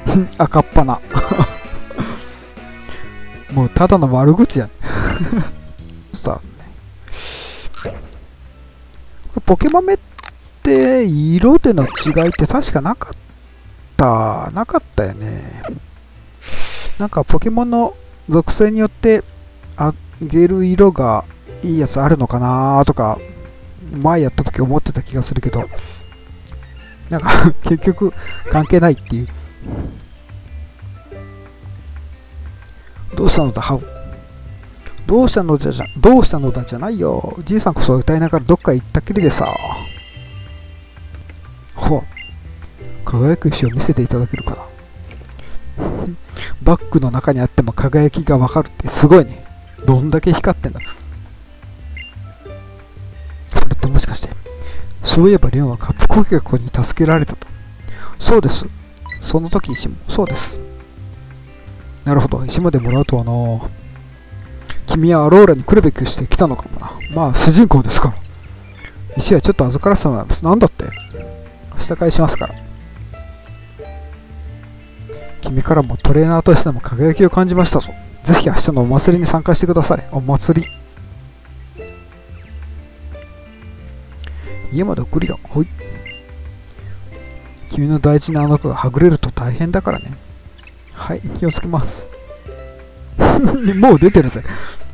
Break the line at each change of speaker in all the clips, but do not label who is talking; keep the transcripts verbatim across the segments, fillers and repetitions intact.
赤っ鼻もうただの悪口やねさあね、これポケマメって色での違いって確かなかったなかったよね。なんかポケモンの属性によってあげる色がいいやつあるのかなとか前やった時思ってた気がするけど、なんか結局関係ないっていう。どうしたのだハウ、どうしたのじゃじゃどうしたのだじゃないよ、じいさんこそ歌いながらどっか行ったきりでさ。ほう、輝く石を見せていただけるかな。バッグの中にあっても輝きがわかるってすごいね。どんだけ光ってんだ。それってもしかして、そういえばリオンはカップコケコに助けられたと。そうです。その時石もそうです。なるほど、石までもらうとはな。君はアローラに来るべくして来たのかもな。まあ主人公ですから。石はちょっと預からせてもらいます。なんだって、明日返しますから。君からもトレーナーとしても輝きを感じましたぞ。ぜひ明日のお祭りに参加してください。お祭り。家まで送るよ。ほい。君の大事なあの子がはぐれると大変だからね。はい、気をつけます。もう出てるぜ。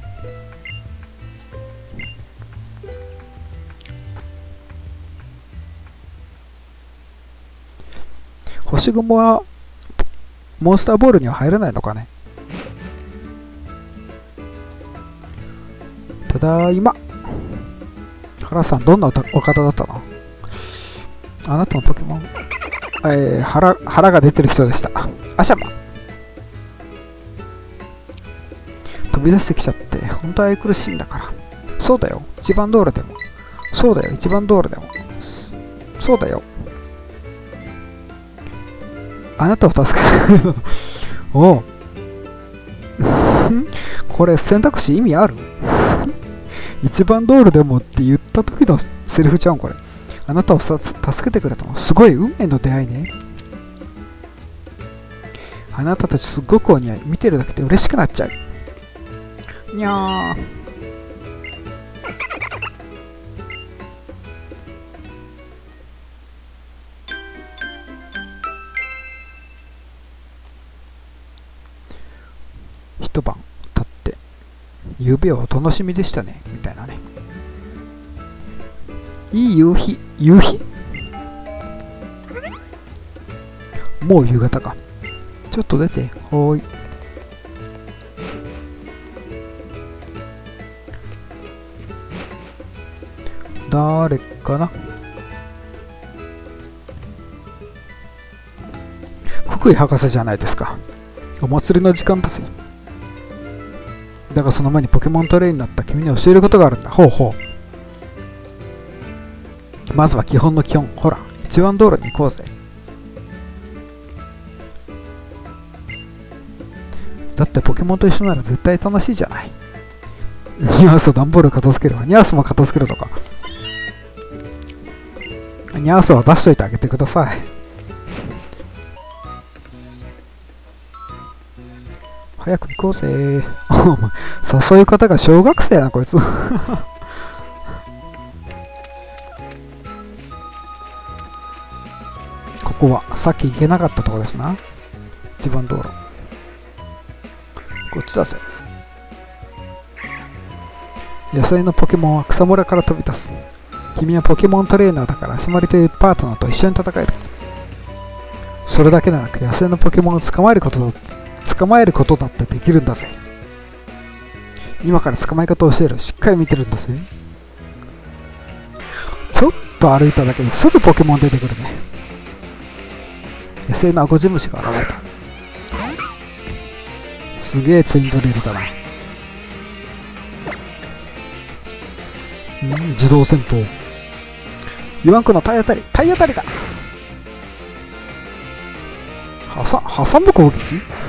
星雲はモンスターボールには入らないのかね。ただいま。原さん、どんなお方だったの？あなたのポケモン、えー、腹、腹が出てる人でした。アシャマ。飛び出してきちゃって本当は愛くるしいんだから。そうだよ、一番道路でも。そうだよ、一番道路でも。そうだよ、あなたを助けるおうこれ選択肢意味ある？一番道路でもって言った時のセリフちゃうんこれ。あなたをさ助けてくれたのすごい運命の出会いね。あなたたちすっごくお似合い。見てるだけで嬉しくなっちゃう。にゃー。一晩経って夕べはお楽しみでしたねみたいなね。いい夕日。夕日？もう夕方か。ちょっと出て。ほーい。誰かな。ククイ博士じゃないですか。お祭りの時間だぜ。だがその前にポケモントレイになった君に教えることがあるんだ。ほうほう。まずは基本の基本。ほら、一番道路に行こうぜ。だってポケモンと一緒なら絶対楽しいじゃない。ニャースを段ボール片付けるわ。ニャースも片付けるとか。ニャースは出しといてあげてください。早く行こうぜ。誘い方が小学生なこいつ。ここはさっき行けなかったとこですな。一番道路。こっちだぜ。野生のポケモンは草むらから飛び出す。君はポケモントレーナーだから足回りというパートナーと一緒に戦える。それだけでなく野生のポケモンを捕まえることだ捕まえることだってできるんだぜ。今から捕まえ方を教える。しっかり見てるんだぜ。ちょっと歩いただけですぐポケモン出てくるね。野生のアゴジムシが現れた。すげえツインドリルだな。うん、自動戦闘。ユワンクの体当たり体当たりだ。はさ挟む攻撃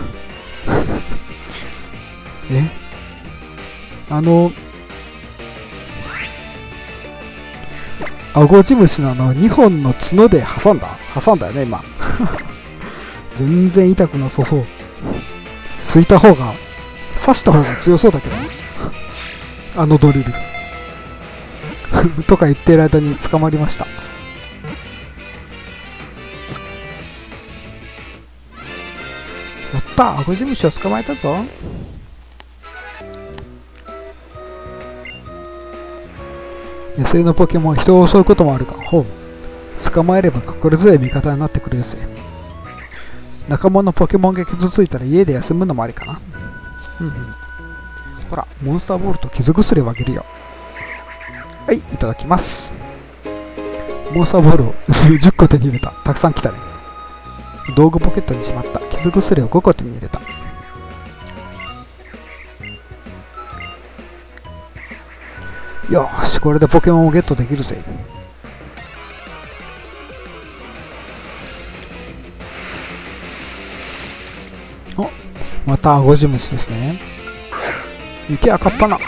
えあのアゴジムシのあのにほんの角で挟んだ挟んだよね今。 全然痛くなさそう。ついた方が刺した方が強そうだけどあのドリルとか言ってる間に捕まりました。やったー、アゴジムシを捕まえたぞ。野生のポケモンは人を襲うこともあるが、ほう、捕まえれば心強い味方になってくれるぜ。仲間のポケモンが傷ついたら家で休むのもありかな。うんうん。ほら、モンスターボールと傷薬をあげるよ。はい、いただきます。モンスターボールをじゅっこ手に入れた。たくさん来たね。道具ポケットにしまった。傷薬をごこ手に入れた。よーし、これでポケモンをゲットできるぜ。お、またアゴジムシですね。行け、赤っ鼻。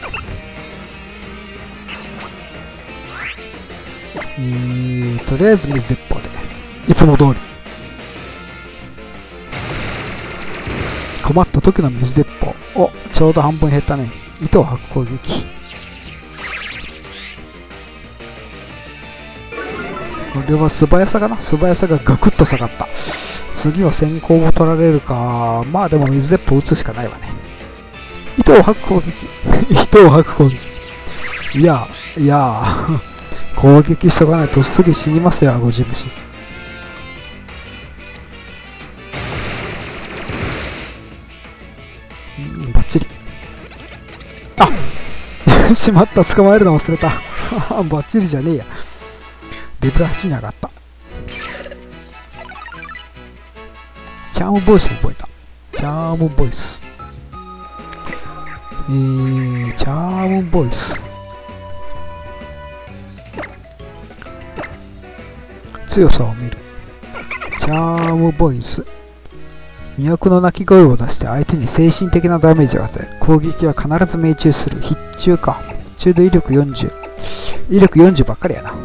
えー、とりあえず水鉄砲でいつも通り。困った時の水鉄砲。お、ちょうど半分減ったね。糸を吐く攻撃。これは素早さかな。素早さがガクッと下がった。次は先行を取られるか。まあでも水鉄砲撃つしかないわね。糸を吐く攻撃糸を吐く攻撃。いやいや攻撃しとかないとすぐ死にますよ、アゴジムシ。うん、バッチリ。あしまった、捕まえるの忘れたバッチリじゃねえや。レベルはちに上がった。チャームボイス覚えた。チャームボイス。えー、チャームボイス。強さを見る。チャームボイス。魅惑の鳴き声を出して相手に精神的なダメージを与える。攻撃は必ず命中する。必中か。必中で威力よんじゅう。威力よんじゅうばっかりやな。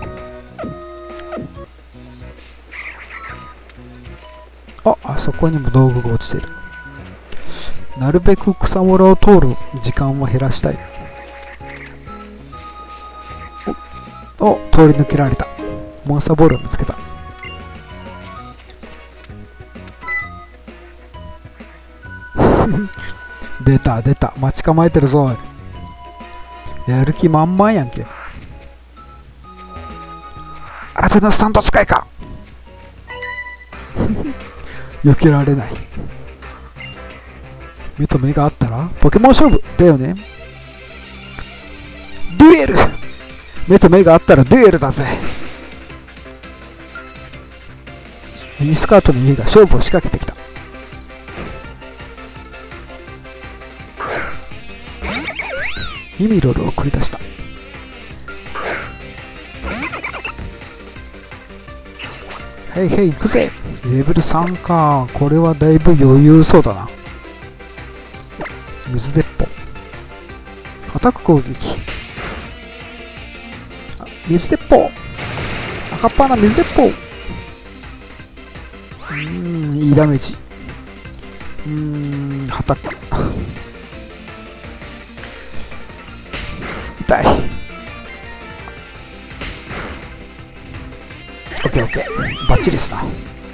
あ、あそこにも道具が落ちてる。なるべく草むらを通る時間を減らしたい。お、お、通り抜けられた。モンスターボールを見つけた。出た出た、待ち構えてるぞ。やる気満々やんけ。新手のスタンド使いか避けられない。目と目があったらポケモン勝負だよね。デュエル。目と目があったらデュエルだぜ。ミニスカートの家が勝負を仕掛けてきた。イミロルを繰り出した。へいへい行くぜ。レベルさんか。これはだいぶ余裕そうだな。水鉄砲。アタック攻撃。水鉄砲。赤っ鼻水鉄砲。うーん、いいダメージ。うーん、アタック。痛い。オッケーオッケー。バッチリですな。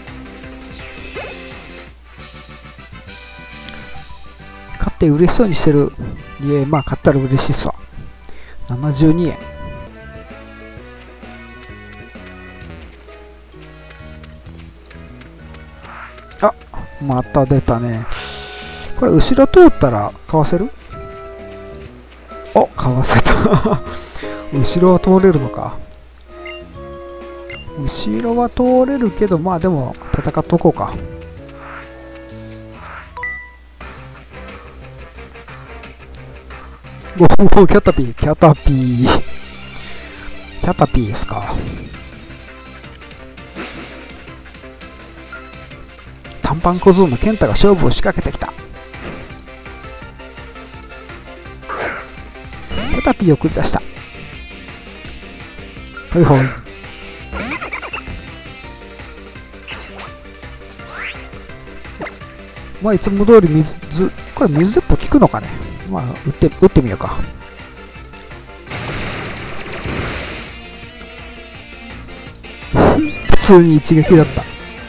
勝って嬉しそうにしてる。いえ、まあ勝ったら嬉しいっすわ。ななじゅうにえん。あ、また出たね。これ後ろ通ったらかわせる？お、かわせた後ろは通れるのか。後ろは通れるけど、まあでも戦っとこうか。おお、キャタピー、キャタピー。キャタピーですか。短パン小僧のケンタが勝負を仕掛けてきた。キャタピーを繰り出した。ほいほい。う、 。 まあいつも通り水、これ水鉄砲効くのかね。まあ撃って、撃ってみようか。普通に一撃だった。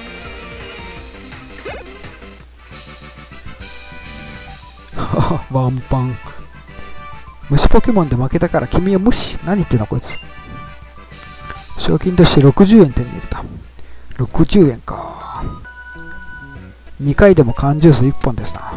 ワンパン。虫ポケモンで負けたから君は無視。何言ってんのこいつ。賞金としてろくじゅうえん手に入れた。ろくじゅうえんか。にかいでも缶ジュースいっぽんですな。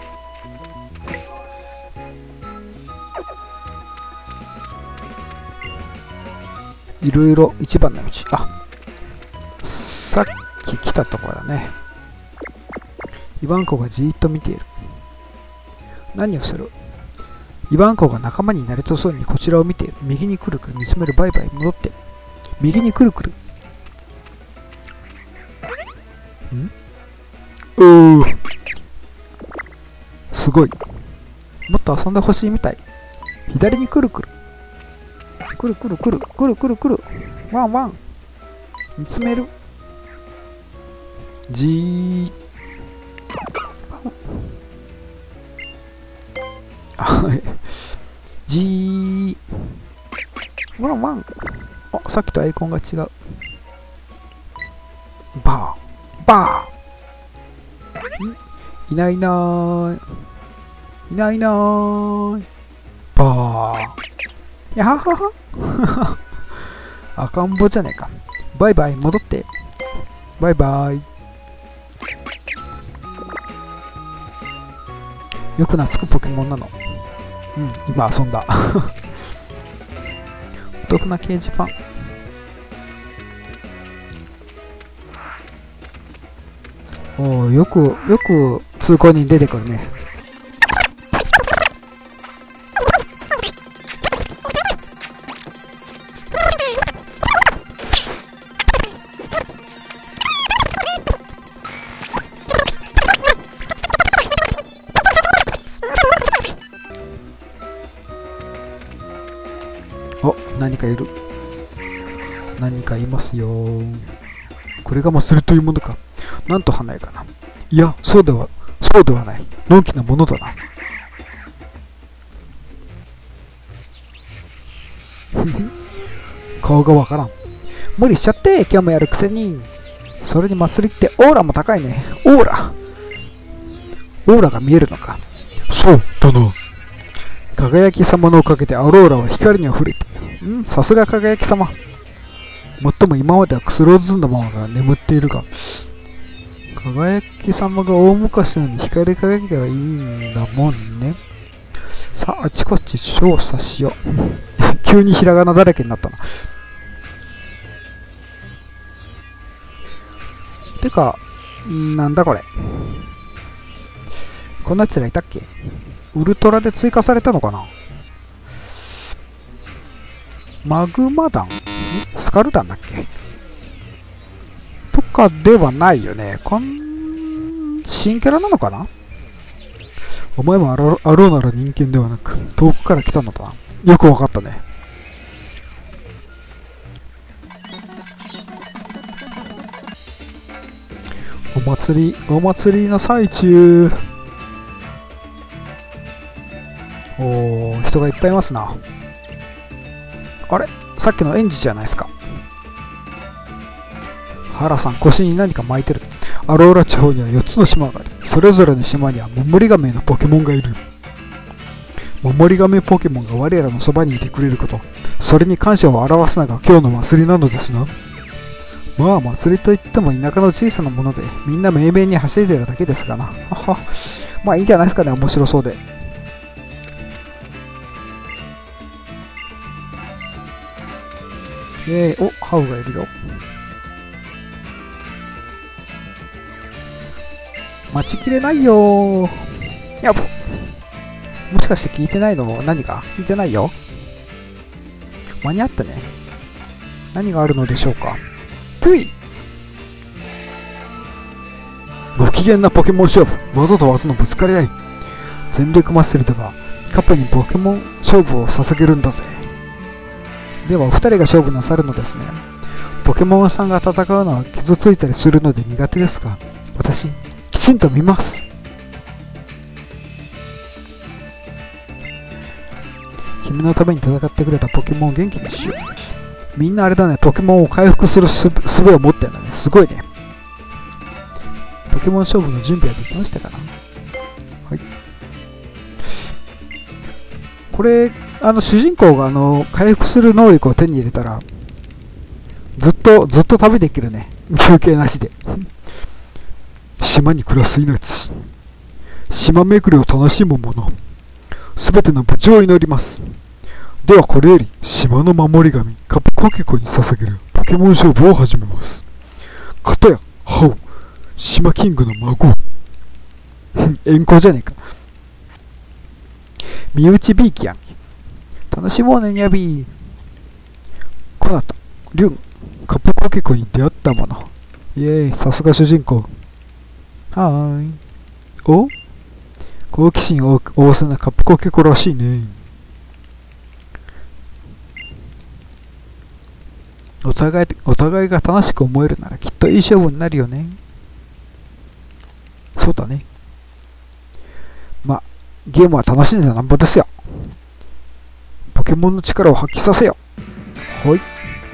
いろいろ一番の道。あ、さっき来たところだね。イワンコがじーっと見ている。何をする？イワンコが仲間になりとそうにこちらを見ている。右にくるくる見つめる。バイバイ。戻って。右にくるくる。ん？うー。すごい。もっと遊んでほしいみたい。左にくるくる。くるくるくる。くるくるくる。ワンワン。見つめる。じー。じー。ワンワン。あ、さっきとアイコンが違う。バー。バー。ん？いないいなーい。いないいなーい。バー。やははは。赤ん坊じゃねえか。バイバイ、戻って。バイバイ。よく懐くポケモンなの。うん、今遊んだ。お得な掲示板。おお、よく、よく通行人出てくるね。お、何かいる。何かいますよ。これがマスルというものか。なんと華やかな。いや、そうでは、そうではない。のんきなものだな。顔がわからん。無理しちゃって、今日もやるくせに。それに祭りってオーラも高いね。オーラ。オーラが見えるのか。そうだな。輝き様のおかげでアローラは光にあふれている。ん？さすが輝き様。もっとも今まではクスローズンのままが眠っているが、輝き様が大昔のように光り輝けばいいんだもんね。さあ、あちこち調査しよう。急にひらがなだらけになったな。てか、なんだこれ。こんなやつらいたっけ？ウルトラで追加されたのかな？マグマ弾？スカル弾だっけ？とかではないよね。こん、新キャラなのかな？お前もアロアローなら人間ではなく、遠くから来たのだな。よくわかったね。お祭り、お祭りの最中。おー、人がいっぱいいますな。あれ？さっきの園児じゃないですか。原さん、腰に何か巻いてる。アローラ地方にはよっつの島がある。それぞれの島には守り亀のポケモンがいる。守り亀ポケモンが我らのそばにいてくれること、それに感謝を表すのが今日の祭りなのですな。まあ祭りといっても田舎の小さなもので、みんな命名に走っているだけですがな。はは。まあいいんじゃないですかね、面白そうで。えー、お、ハウがいるよ。待ちきれないよー。やっもしかして聞いてないの？何か聞いてないよ。間に合ったね。何があるのでしょうか。ぷい。ご機嫌なポケモン勝負。技と技のぶつかり合い。全力マッスルではカップにポケモン勝負を捧げるんだぜ。ではお二人が勝負なさるのですね。ポケモンさんが戦うのは傷ついたりするので苦手ですが、私きちんと見ます。 君のために戦ってくれたポケモンを元気にしよう。みんなあれだね、ポケモンを回復するす術を持ってんだね。すごいね。ポケモン勝負の準備はできましたかな。はい。これ、あの主人公があの回復する能力を手に入れたら、ずっとずっと旅できるね。休憩なしで。島に暮らす命。島巡りを楽しむ者。すべての無事を祈ります。ではこれより島の守り神カプコケコに捧げるポケモン勝負を始めます。かたやハオ島キングの孫援護じゃねえか。身内ビーキやんけ。楽しもうねニャビー。コナタリュンカプコケコに出会ったもの。イエーイ、さすが主人公。はーい。お好奇心を旺盛なカプコケコらしいね。お互いお互いが楽しく思えるならきっといい勝負になるよね。そうだね。まあゲームは楽しんでなんぼですよ。ポケモンの力を発揮させよ。ほい。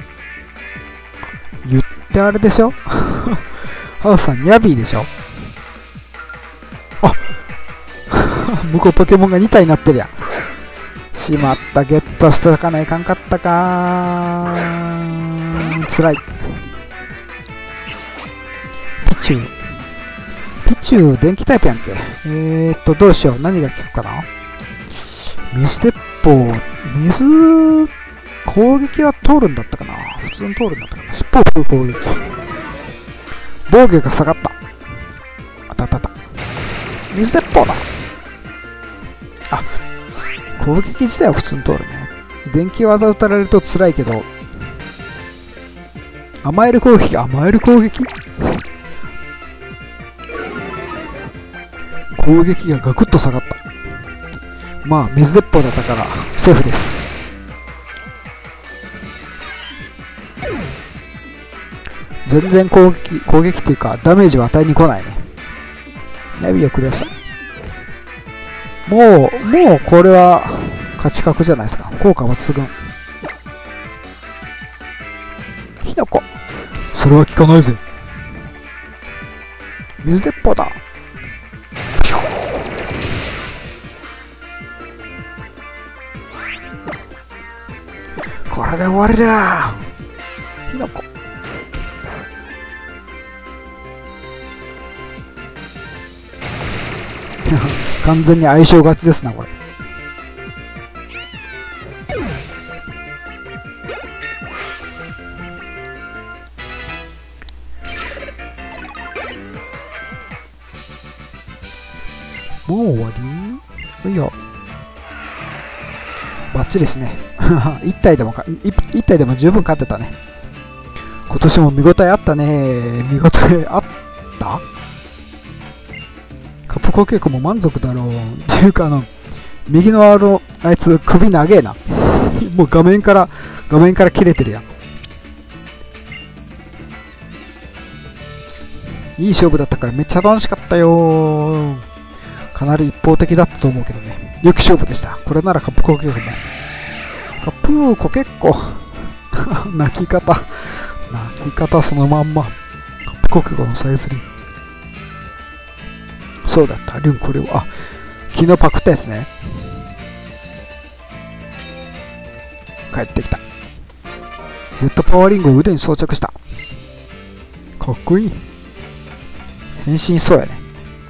言ってあれでしょハウスさんニャビーでしょ。あ向こうポケモンがに体になってるやん。しまった、ゲットしとかないかんかったかー。つらい。ピチュー。ピチュー電気タイプやんけ。えーっと、どうしよう。何が効くかな。水鉄砲。水、攻撃は通るんだったかな。普通に通るんだったかな。尻尾を振る攻撃。防御が下がった。あたたた。水鉄砲だ。あ、攻撃自体は普通に通るね。電気技打たれると辛いけど、甘える攻撃、甘える攻撃攻撃がガクッと下がった。まあ水鉄砲だったからセーフです。全然攻撃攻撃っていうかダメージを与えに来ないね。ナビをください。もうもうこれは勝ち確じゃないですか。効果抜群。火の粉、それは効かないぜ。水鉄砲だ。これで終わりだ。火の粉。完全に相性勝ちですなこれ。もう終わり？いいよ。バッチリですね。いち体でもか、いち体でも十分勝ってたね。今年も見応えあったね。見応えあった？カプコケコも満足だろう。っていうかあの、右のあの、あいつ首長えな。もう画面から、画面から切れてるやん。いい勝負だったからめっちゃ楽しかったよ。かなり一方的だったと思うけどね。よく勝負でした。これならカプコケコも。カプコケコ。泣き方。泣き方そのまんま。カプコケコのさえずり。そうだった。リュンこれを。あ、昨日パクったやつね。帰ってきた。Z パワーリングを腕に装着した。かっこいい。変身しそうやね。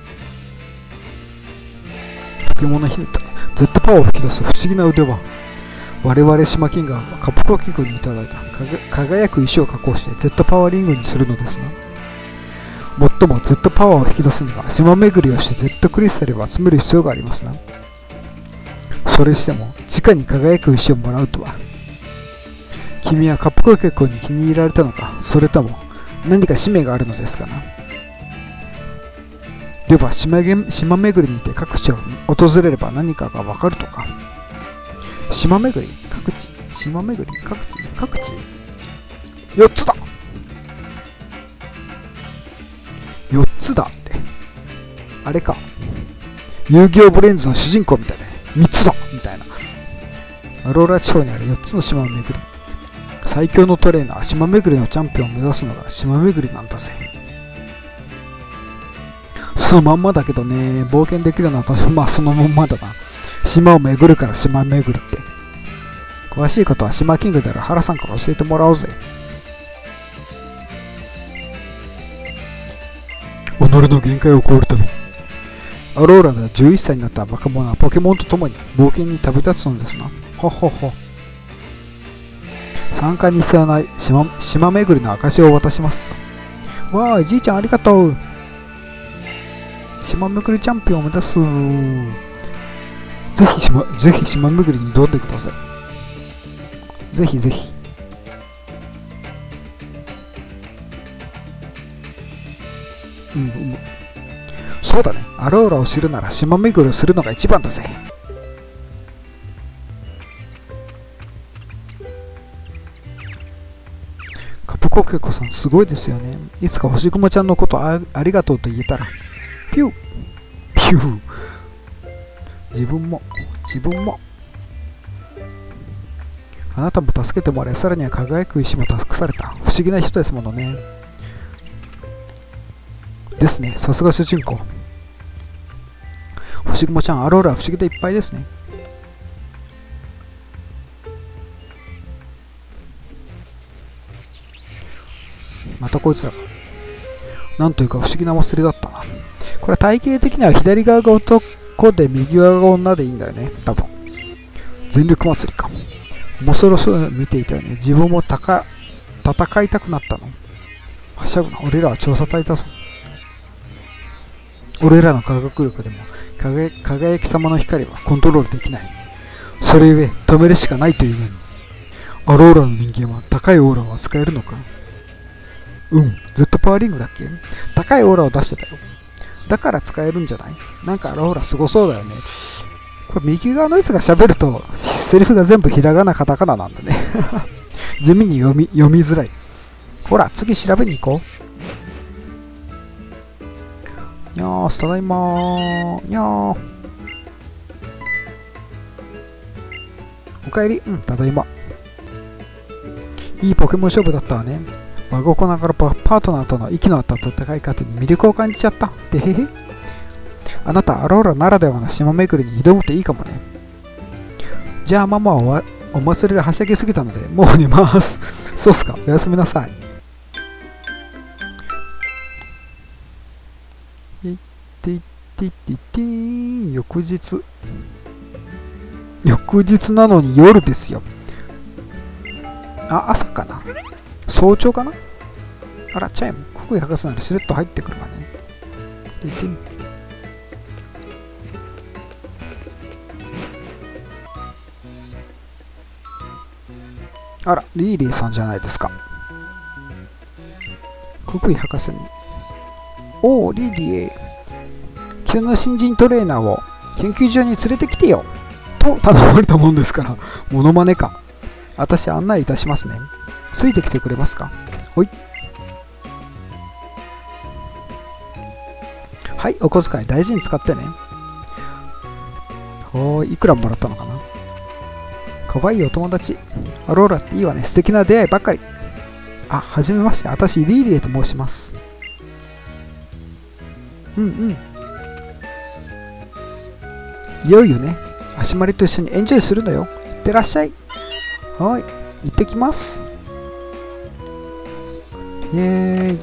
ポケモンのひねった Z パワーを吹き出す不思議な腕は、我々島キングがカプコケコにいただいた輝く石を加工して Z パワーリングにするのですな。もっとも Z パワーを引き出すには島巡りをして Z クリスタルを集める必要がありますな。それしても直に輝く石をもらうとは。君はカプコケコに気に入られたのか、それとも何か使命があるのですかな。では 島, 島巡りにて各地を訪れれば何かがわかるとか。島巡り各地島巡り各地各地よっつだ。よっつだってあれか、遊戯王ブレンズの主人公みたいでみっつだみたいな。 アローラ地方にあるよっつの島を巡る。最強のトレーナー、島巡りのチャンピオンを目指すのが島巡りなんだぜ。そのまんまだけどね、冒険できるのはまあそのまんまだな。島を巡るから島巡るって。詳しいことは島キングである原さんから教えてもらおうぜ。己の限界を超えるために、アローラではじゅういっさいになった若者はポケモンと共に冒険に旅立つのですな。ほほほ。参加に必要ない島、島巡りの証を渡します。わーい、じいちゃんありがとう。島巡りチャンピオンを目指す。ぜひ島、ぜひ島巡りに挑んでください。ぜひぜひ。うん、うん。そうだね。アローラを知るなら島巡りをするのが一番だぜ。カプコケコさんすごいですよね。いつか星雲ちゃんのこと あ, ありがとうと言えたら。ピューピュー。自分も自分も。あなたも助けてもらい、さらには輝く石も託された。不思議な人ですものね。ですね。さすが主人公。星雲ちゃん、アローラは不思議でいっぱいですね。またこいつらが。なんというか不思議な祭りだったな。これは体型的には左側が男で右側が女でいいんだよね。多分。全力祭りか。面白そうに見ていたよね。自分もたか戦いたくなったの。はしゃぐな。俺らは調査隊だぞ。俺らの科学力でも輝, 輝き様の光はコントロールできない。それゆえ止めるしかないというのに。アローラの人間は高いオーラを扱えるのか。うん、Z パワーリングだっけ。高いオーラを出してたよ。だから使えるんじゃない。なんかアローラすごそうだよね。これ右側のやつが喋るとセリフが全部ひらがなカタカナなんだね。地味に読み、読みづらい。ほら次調べに行こう。にゃー、ただいまー。にゃー。おかえり。うん、ただいま。いいポケモン勝負だったわね。我が子ながらパートナーとの息の合った戦い方に魅力を感じちゃった。でへへ。あなた、アローラならではの島巡りに挑むといいかもね。じゃあママはお祭りではしゃぎすぎたので、もう寝ます。そうっすか、おやすみなさい。いっていっていっていってー。翌日。翌日なのに夜ですよ。あ、朝かな。早朝かな。あら、チャイム。国威博士ならしれっと入ってくるわね。行ってみ。あら、リーリーさんじゃないですか。国威博士に。おお、リーリー。昨日の新人トレーナーを研究所に連れてきてよ。と頼まれたもんですから、モノマネか。私案内いたしますね。ついてきてくれますか。ほい。はい、お小遣い大事に使ってね。ほーい、いくらもらったのかな。かわいいお友達。アローラっていいわね。素敵な出会いばっかり。あ、はじめまして。私、リーリエと申します。うんうん。いよいよね。足まりと一緒にエンジョイするのよ。いってらっしゃい。はい、行ってきます。イエーイ。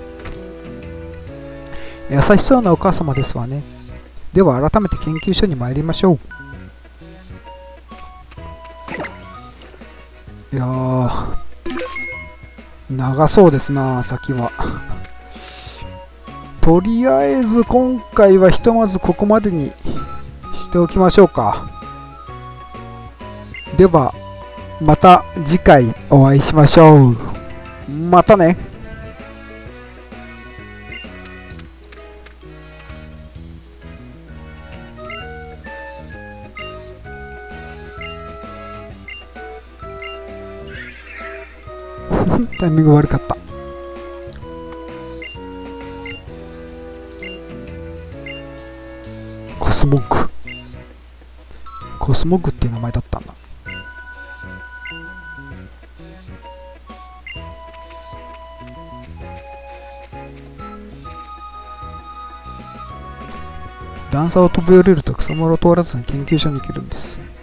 優しそうなお母様ですわね。では改めて研究所に参りましょう。いやー、長そうですな、先は。とりあえず今回はひとまずここまでにしておきましょうか。ではまた次回お会いしましょう。またね。タイミング悪かった。コスモッグ。コスモッグっていう名前だったんだ。 段差を飛び降りると草むらを通らずに研究所に行けるんです。